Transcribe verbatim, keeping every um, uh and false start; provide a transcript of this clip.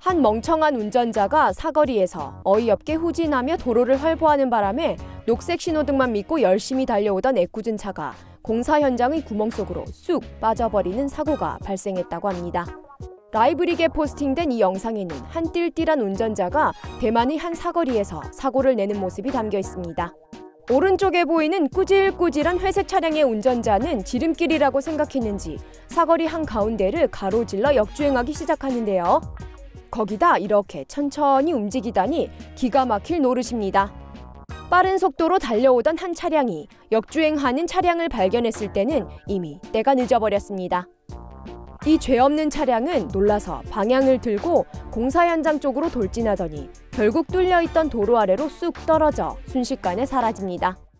한 멍청한 운전자가 사거리에서 어이없게 후진하며 도로를 활보하는 바람에 녹색 신호등만 믿고 열심히 달려오던 애꿎은 차가 공사 현장의 구멍 속으로 쑥 빠져버리는 사고가 발생했다고 합니다. 라이브릭에 포스팅된 이 영상에는 한 띨띨한 운전자가 대만의 한 사거리에서 사고를 내는 모습이 담겨 있습니다. 오른쪽에 보이는 꾸질꾸질한 회색 차량의 운전자는 지름길이라고 생각했는지 사거리 한가운데를 가로질러 역주행하기 시작하는데요. 거기다 이렇게 천천히 움직이다니 기가 막힐 노릇입니다. 빠른 속도로 달려오던 한 차량이 역주행하는 차량을 발견했을 때는 이미 때가 늦어버렸습니다. 이 죄 없는 차량은 놀라서 방향을 틀고 공사 현장 쪽으로 돌진하더니 결국 뚫려있던 도로 아래로 쑥 떨어져 순식간에 사라집니다.